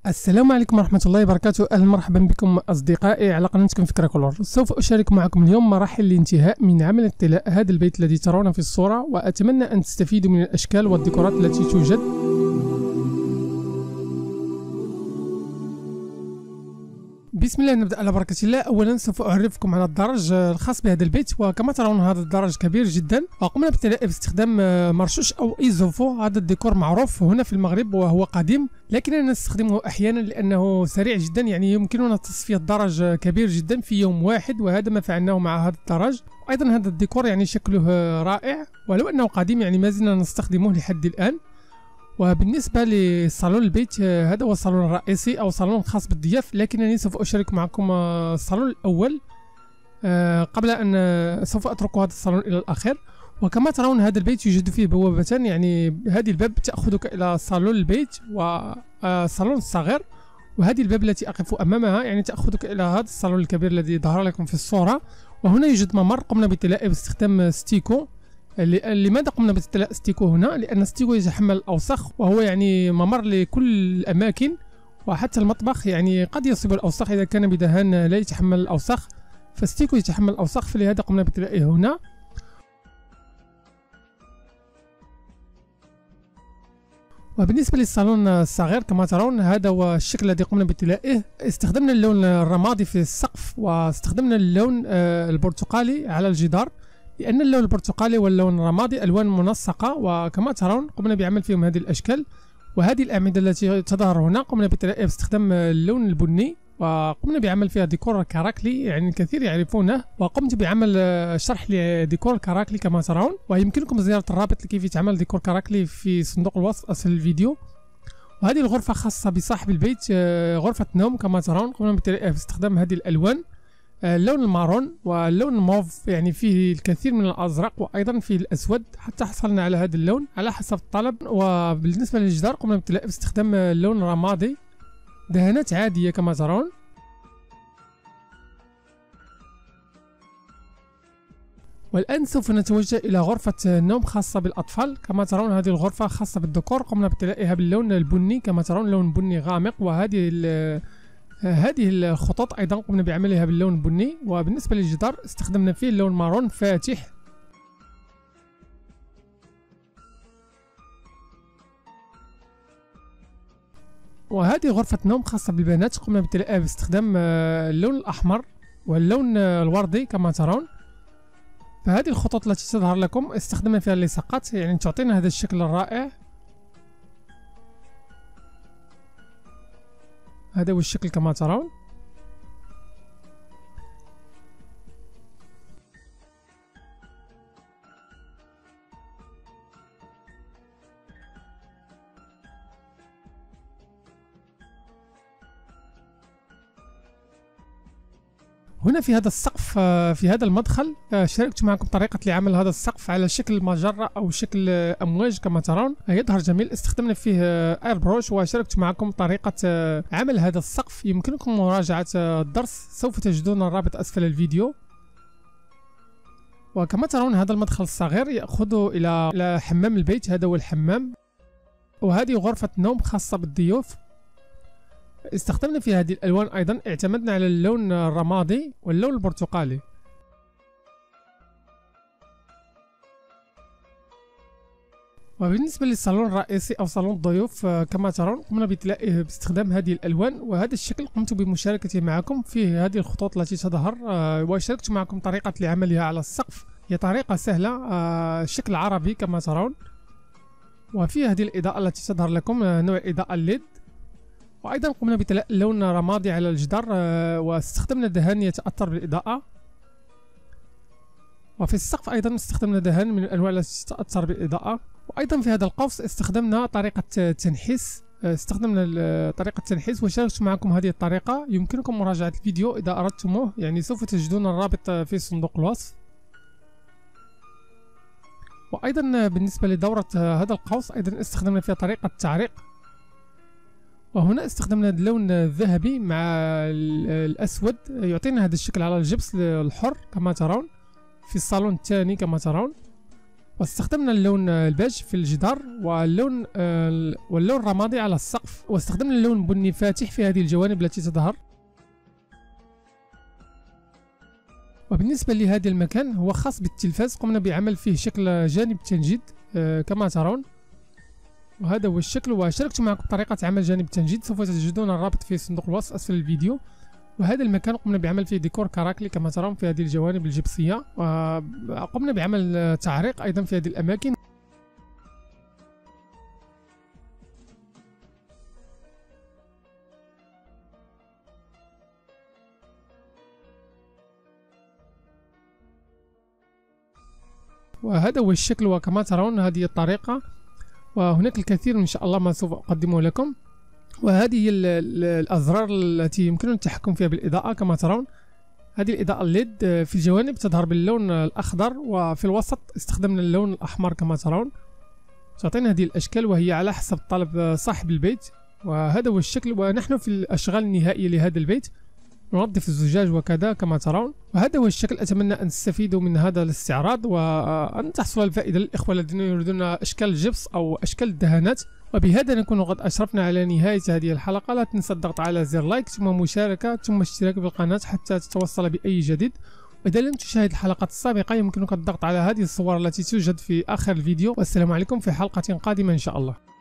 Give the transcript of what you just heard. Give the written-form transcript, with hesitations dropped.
السلام عليكم ورحمة الله وبركاته. أهلا مرحبا بكم أصدقائي على قناتكم فكرة كولور. سوف أشارك معكم اليوم مراحل الانتهاء من عمل اطلاء هذا البيت الذي ترونه في الصورة، وأتمنى أن تستفيدوا من الأشكال والديكورات التي توجد. بسم الله، نبدأ على بركة الله. أولا سوف أعرفكم على الدرج الخاص بهذا البيت، وكما ترون هذا الدرج كبير جدا، وقمنا باستخدام مرشوش أو إيزوفو. هذا الديكور معروف هنا في المغرب وهو قديم، لكننا نستخدمه أحيانا لأنه سريع جدا، يعني يمكننا تصفية الدرج كبير جدا في يوم واحد، وهذا ما فعلناه مع هذا الدرج. أيضا هذا الديكور يعني شكله رائع، ولو أنه قديم يعني ما زلنا نستخدمه لحد الآن. وبالنسبة لصالون البيت، هذا هو الصالون الرئيسي أو صالون خاص بالضياف، لكنني سوف أشارك معكم الصالون الأول قبل أن سوف أترك هذا الصالون إلى الأخير. وكما ترون هذا البيت يوجد فيه بوابتان، يعني هذه الباب تأخذك إلى صالون البيت والصالون الصغير، وهذه الباب التي أقف أمامها يعني تأخذك إلى هذا الصالون الكبير الذي ظهر لكم في الصورة. وهنا يوجد ممر قمنا بتلائه باستخدام ستيكو. لماذا قمنا باستيلاء ستيكو هنا؟ لأن ستيكو يتحمل الأوساخ، وهو يعني ممر لكل الأماكن، وحتى المطبخ يعني قد يصيب الأوساخ إذا كان بدهان لا يتحمل الأوساخ، فستيكو يتحمل الأوساخ، فلهذا قمنا بتلائه هنا. وبالنسبة للصالون الصغير كما ترون هذا هو الشكل الذي قمنا بتلائه. استخدمنا اللون الرمادي في السقف، واستخدمنا اللون البرتقالي على الجدار، لأن اللون البرتقالي واللون الرمادي ألوان منسقة، وكما ترون قمنا بعمل فيهم هذه الأشكال. وهذه الأعمدة التي تظهر هنا قمنا بتلائها باستخدام اللون البني، وقمنا بعمل فيها ديكور كراكلي، يعني الكثير يعرفونه، وقمت بعمل شرح لديكور كراكلي كما ترون، ويمكنكم زيارة الرابط لكيف يتعمل ديكور كراكلي في صندوق الوصف أسفل الفيديو. وهذه الغرفة خاصة بصاحب البيت، غرفة نوم كما ترون، قمنا بتلائها باستخدام هذه الألوان، اللون المارون واللون الموف، يعني فيه الكثير من الأزرق وأيضا فيه الأسود، حتى حصلنا على هذا اللون على حسب الطلب. وبالنسبة للجدار قمنا باستخدام اللون الرمادي، دهانات عادية كما ترون. والآن سوف نتوجه إلى غرفة نوم خاصة بالأطفال. كما ترون هذه الغرفة خاصة بالديكور، قمنا بتلائها باللون البني كما ترون، لون بني غامق، هذه الخطوط أيضا قمنا بعملها باللون البني. وبالنسبة للجدار استخدمنا فيه اللون مارون فاتح. وهذه غرفة نوم خاصة بالبنات، قمنا بتلائها باستخدام اللون الأحمر واللون الوردي كما ترون. فهذه الخطوط التي تظهر لكم استخدمنا فيها اللصاقات، يعني تعطينا هذا الشكل الرائع. هذا هو الشكل كما ترون. هنا في هذا السقف، في هذا المدخل، شاركت معكم طريقة لعمل هذا السقف على شكل مجرة أو شكل أمواج كما ترون، يظهر جميل. استخدمنا فيه اير بروش، وشاركت معكم طريقة عمل هذا السقف. يمكنكم مراجعة الدرس، سوف تجدون الرابط أسفل الفيديو. وكما ترون هذا المدخل الصغير يأخذ إلى حمام البيت، هذا هو الحمام. وهذه غرفة نوم خاصة بالضيوف، استخدمنا في هذه الألوان أيضا، اعتمدنا على اللون الرمادي واللون البرتقالي. وبالنسبة للصالون الرئيسي أو صالون الضيوف كما ترون قمنا بتلائه باستخدام هذه الألوان، وهذا الشكل قمت بمشاركته معكم في هذه الخطوط التي تظهر، وشاركت معكم طريقة لعملها على السقف. هي طريقة سهلة، شكل عربي كما ترون. وفي هذه الإضاءة التي تظهر لكم نوع إضاءة الليد. وأيضا قمنا بتلاء اللون رمادي على الجدار، واستخدمنا دهان يتأثر بالإضاءة. وفي السقف أيضا استخدمنا دهان من الأنواع التي تتأثر بالإضاءة. وأيضا في هذا القوس استخدمنا طريقة تنحيس، وشاركت معكم هذه الطريقة. يمكنكم مراجعة الفيديو إذا أردتموه، يعني سوف تجدون الرابط في صندوق الوصف. وأيضا بالنسبة لدورة هذا القوس أيضا استخدمنا فيها طريقة تعريق، وهنا استخدمنا اللون الذهبي مع الأسود، يعطينا هذا الشكل على الجبس الحر كما ترون في الصالون الثاني كما ترون. واستخدمنا اللون البيج في الجدار واللون الرمادي على السقف، واستخدمنا اللون بني فاتح في هذه الجوانب التي تظهر. وبالنسبة لهذا المكان هو خاص بالتلفاز، قمنا بعمل فيه شكل جانب تنجيد كما ترون، وهذا هو الشكل. وشاركت معكم طريقة عمل جانب تنجيد، سوف تجدون الرابط في صندوق الوصف أسفل الفيديو. وهذا المكان قمنا بعمل فيه ديكور كراكلي كما ترون في هذه الجوانب الجبسية، وقمنا بعمل تعريق أيضا في هذه الأماكن. وهذا هو الشكل، وكما ترون هذه الطريقة، وهناك الكثير إن شاء الله ما سوف أقدمه لكم. وهذه هي الأزرار التي يمكننا التحكم فيها بالإضاءة كما ترون. هذه الإضاءة الليد في الجوانب تظهر باللون الأخضر، وفي الوسط استخدمنا اللون الأحمر كما ترون، تعطينا هذه الأشكال وهي على حسب طلب صاحب البيت. وهذا هو الشكل، ونحن في الأشغال النهائية لهذا البيت ننظف الزجاج وكذا كما ترون. وهذا هو الشكل، أتمنى أن تستفيدوا من هذا الاستعراض وأن تحصلوا على الفائدة للإخوة الذين يريدون أشكال الجبس أو أشكال الدهانات. وبهذا نكون قد أشرفنا على نهاية هذه الحلقة. لا تنسى الضغط على زر لايك ثم مشاركة ثم اشتراك بالقناة حتى تتوصل بأي جديد. وإذا لم تشاهد الحلقات السابقة يمكنك الضغط على هذه الصور التي توجد في آخر الفيديو. والسلام عليكم في حلقة قادمة إن شاء الله.